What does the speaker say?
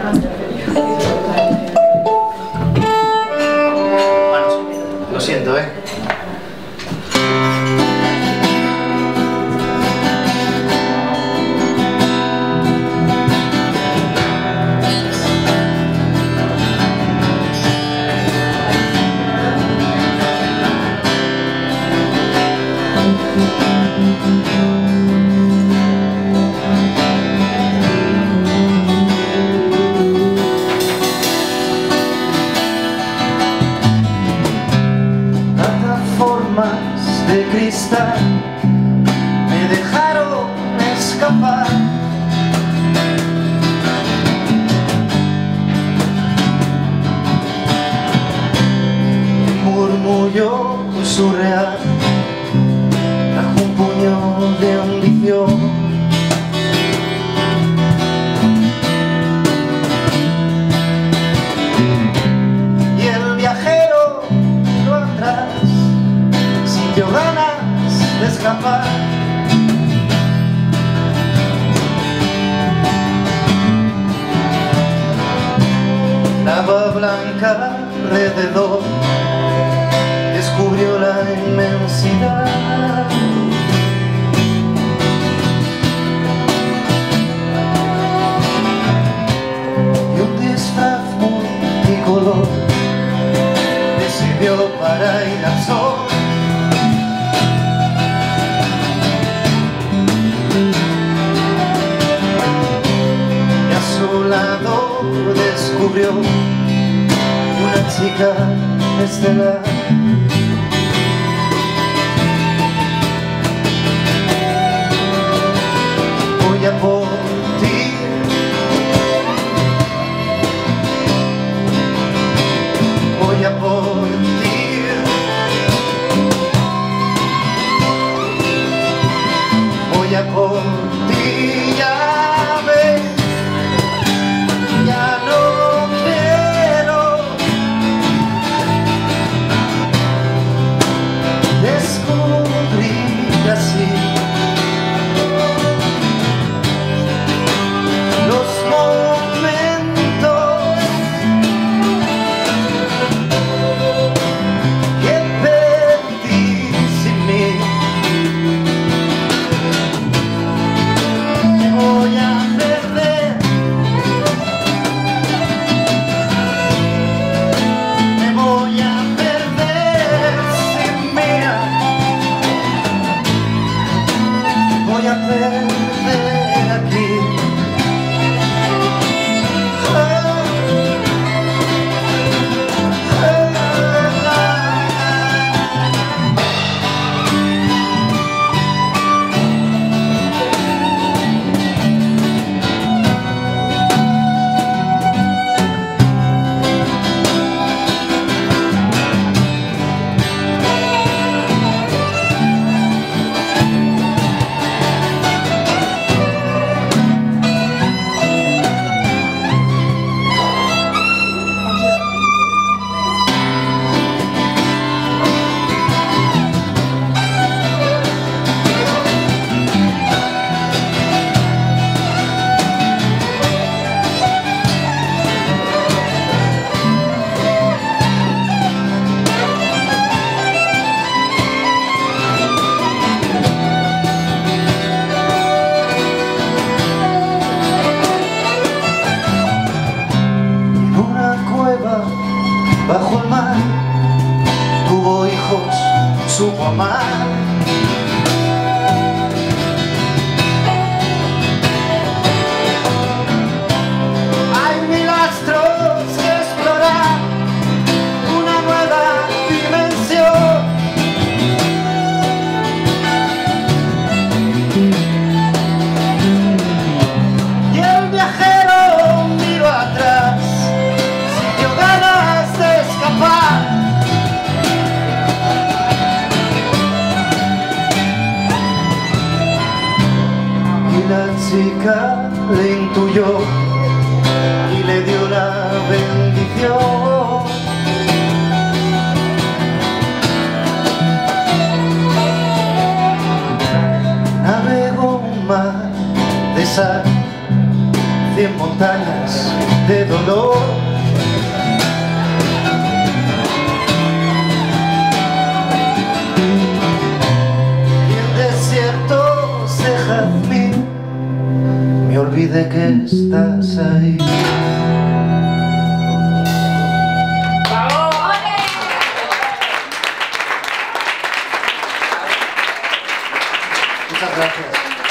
Lo siento, Plataformas de cristal me dejaron escapar. Murmullo surreal trajo un puño de ambición. Y el viajero miró atrás, sintió ganas de escapar. Lava blanca alrededor, descubrió la inmensidad. Y un disfraz multicolor le sirvió para ir al sol. Y a su lado descubrió una chica estelar. Voy a por ti, voy a por ti, voy a por ti, ya ves, ya no quiero descubrir así los momentos que perdí sin mí. Me voy a perder, me voy a perder sin mí. Voy a perder aquí. Bajo el mar tuvo hijos, supo amar. Hay mil astros que explorar, una nueva dimensión. Y el viajero miró atrás, sintió ganas de escapar. Y la chica le intuyó y le dio la bendición. Navegó un mar de sal, 100 montañas de dolor. Y el desierto se jazmín, me olvidé que estás ahí. Muchas gracias.